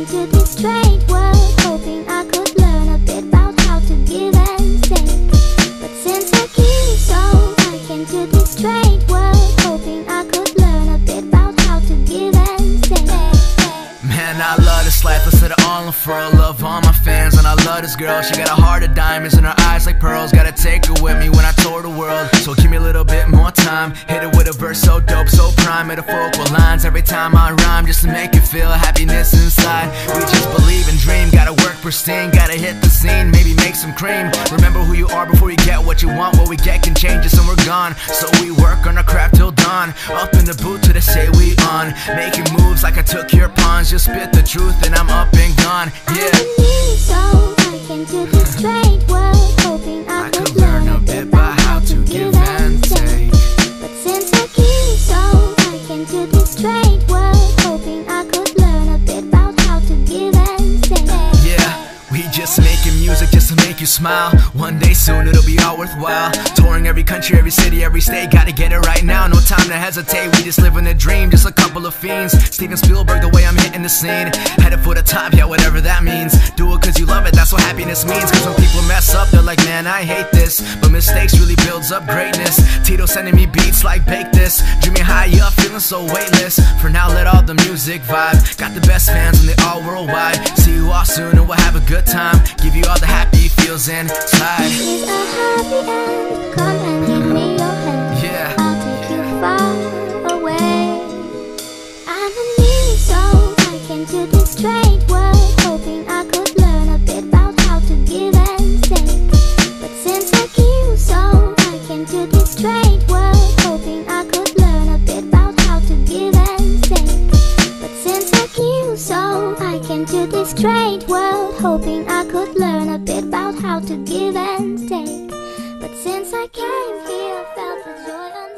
into this trade world, hoping I could learn a bit about how to give and take. But since I came so, I came to this trade world, hoping I could learn a bit about how to give and take. Man, I love this life, let's let it all unfurl. Love all my fans, and I love this girl. She got a heart of diamonds and her eyes like pearls. Gotta take her with me when I tour the world. So give me a little bit more time. Hit it with a verse so dope, so prime. Metaphorical lines every time I rhyme, just to make you feel happiness inside. We just believe and dream, gotta work pristine, gotta hit the scene, maybe make some cream. Remember who you are before you get what you want. What we get can change us and we're gone. So we work on our craft till dawn. Up in the booth till they say we on. Making moves like I took your pawns. Just spit the truth and I'm up and gone. Yeah. So I came to this trade world, hoping I could learn a bit about how to give and take. But since I came so, I came to this trade world, hoping I could learn a bit about how to give and take. Yeah, we just making music just to make you smile. One day soon it'll be all worthwhile. Touring every country, every city, every state. Gotta get it right now, no time to hesitate. We just living the dream, just a couple of fiends. Steven Spielberg, the way I'm hitting the scene. Headed for the top, yeah, whatever that means. Do it cause you love it, that's what happiness means. Cause when people mess up, they're like, man, I hate this. But mistakes really builds up greatness. Tito sending me beats like bake this. Dreaming high up, feeling so weightless. For now, let all the music vibe. Got the best fans and they all worldwide. See you all soon and we'll have a good time. Give you all the happy feels inside. It's a happy end, come and give me your hand. Yeah, I'll take you far away. I'm a new soul, I came to this trade world, hoping I could learn a bit about how to give and take. But since I came so, I came to this trade world, hoping I could learn a bit about how to give and take. But since I came so, I came to this trade world, hoping I could learn a bit about how to give and take. But since I came here, felt the joy